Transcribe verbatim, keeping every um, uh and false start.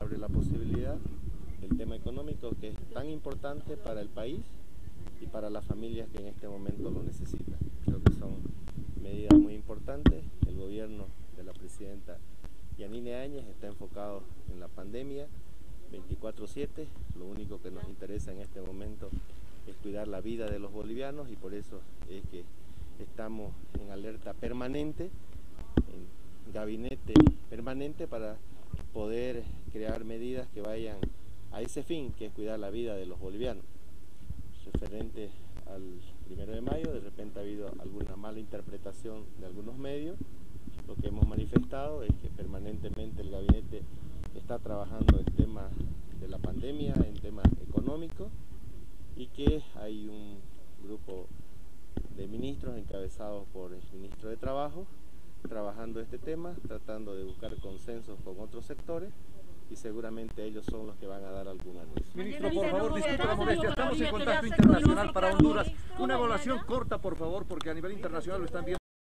abre la posibilidad del tema económico, que es tan importante para el país y para las familias que en este momento lo necesitan. Creo que son medidas muy importantes. El gobierno de la presidenta Yanine Áñez está enfocado en la pandemia veinticuatro siete. Lo único que nos interesa en este momento es cuidar la vida de los bolivianos, y por eso es que estamos en alerta permanente, en gabinete permanente, para poder crear medidas que vayan a ese fin, que es cuidar la vida de los bolivianos. Referente al primero de mayo, de repente ha habido alguna mala interpretación de algunos medios. Lo que hemos manifestado es que permanentemente el gabinete está trabajando en temas de la pandemia, en temas económicos, y que hay un grupo de ministros encabezados por el ministro de Trabajo trabajando este tema, tratando de buscar consensos con otros sectores, y seguramente ellos son los que van a dar algún anuncio. Ministro, por favor, disculpe la molestia, estamos en contacto internacional para Honduras. Una evaluación corta, por favor, porque a nivel internacional lo están viendo.